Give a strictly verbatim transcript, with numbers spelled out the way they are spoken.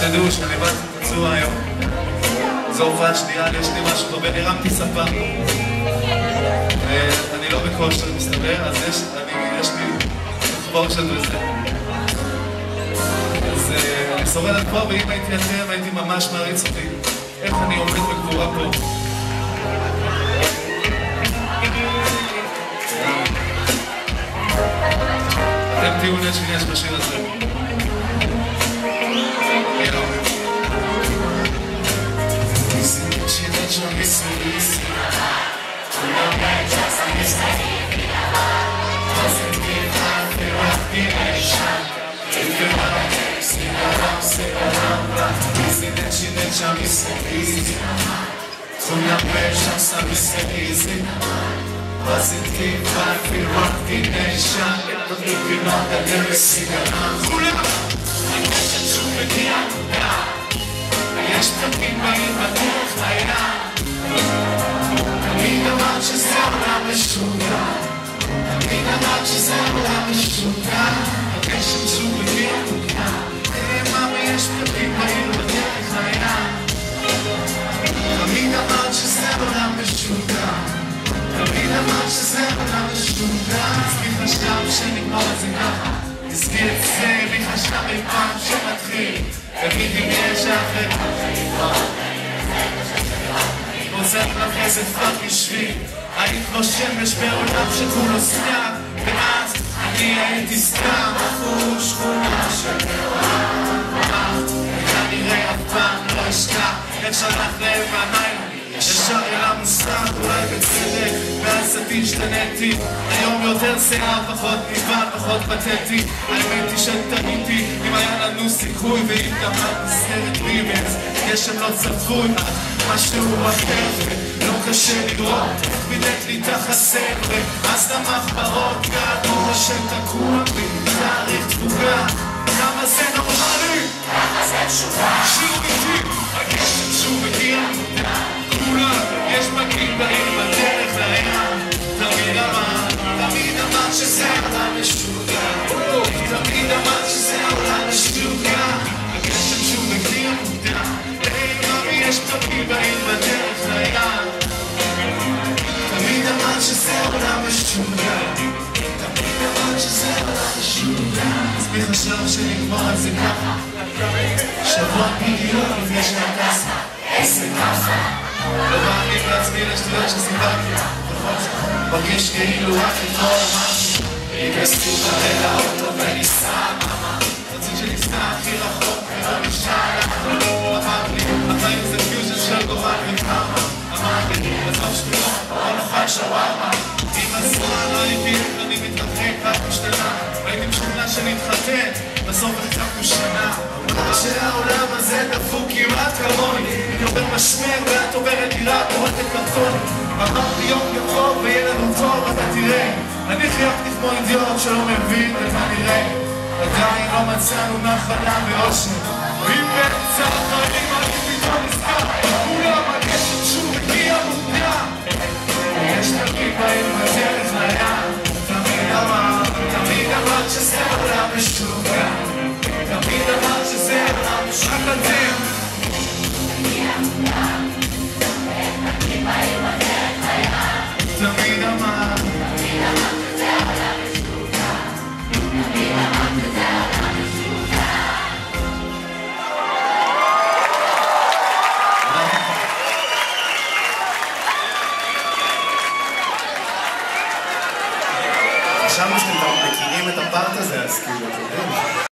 שתדעו שאני באתי פצוע היום. זו הופעה שנייה, יש לי משהו טוב, הרמתי ספה. ואני לא בכושר מסתבר, אז יש, אני, יש לי חבור של וזה. אז אני שורד עד פה, ואם הייתי אתם, הייתי ממש מעריץ אותי. איך אני עומד בגבורה פה. אתם תהיו נש שיש בשיר הזה. Positive, I feel rock the nation. Looking on the lyrics, אני חושב מגיע מודע ויש פתקים באים בדרך לים. תמיד אמרת שזה עולם משוגע, תמיד אמרת שזה עולם משוגע. הגשם שוב מגיע מודע, מאמי יש פתקים באים בדרך לים. תמיד אמרת שזה עולם משוגע, תמיד אמרת שזה עולם משוגע. תזכי חשב שנגמר את זה ככה, תזכי את זה, מי חשב אי פעם שמתחיל. תגיד אם יש אחר עוזר לחז את פאק בשביל היית כמו שמש בעולם שכולו סתם, ואז אני הייתי סתם בחור שכונה של מעט. וכנראה אף פעם לא אשכח איך שלח לב בעיניים ישר אל המוסר, אולי בצדק, ואז עדי השתניתי. היום יותר שיער, פחות ניבן, פחות פתטי. האמת היא שטעיתי, אם היה לנו סיכוי, ואם גם את נסגרת רימץ, גשם לא צפוי, משהו אחר, ולא קשה לראות, איך מילאת לי את החסר, ואז למחברות, גענו השם תקוע בי, תאריך תפוגה, כמה זה נורמלי, כמה זה תשובה, שיר איתי, הגשם שוב מגיע מודע. יש פתקים באים בדרך לים. תמיד אמרת, תמיד אמרת שזה עולם משוגע, תמיד אמרת שזה עולם משוגע. הגשם שוב מגיע מודע, היי מאמי יש פתקים באים בדרך לים. תמיד אמרת שזה עולם משוגע, תמיד אמרת שזה עולם משוגע. אז מי חשב שנגמר על זה ככה, שבוע בדיוק לפני שהטסה, איזה ככה. לא מאמין לעצמי לשטויות שסיפרתי, מרגיש כאילו רק אתמול משהו. הגשתי אותה אל האוטו וניסע מאמה, רצית שניסע הכי רחוק ולא נשאר. אמר לי, החיים זה פיוז'ן של גורל וכמה. אמר לי, בסוף שטויות, בוא נאכל שווארמה. אם הזמן לא הגיע, אני מתרחק רק משתנה. הייתי משוכנע שנתחתן, בסוף החלפנו שנה. שהעולם הזה דפוק כמעט כמוני, אני עובר משמר ואת עוברת דירה פורטת קרטון. אמרתי יום יבוא ויהיה לנו טוב, אתה תראה, אני חייבתי כמו אידיוט שלא מבין ומה נראה. עדיין לא מצאנו נחלה ואושר, ואם באמצע החיים אני פתאום נזכר, כולם הגשם שוב מגיע מודע. יש תמיד באים בדרך לים. תמיד אמרת, תמיד אמרת שזה עולם משוגע, תמיד אמרת שזה עולם משוגע. תמיד אמרת, תמיד אמרת שזה עולם משוגע, תמיד אמרת שזה עולם משוגע. חשבנו שאתם מכירים את הפארט הזה, אז כאילו, אתם יודעים.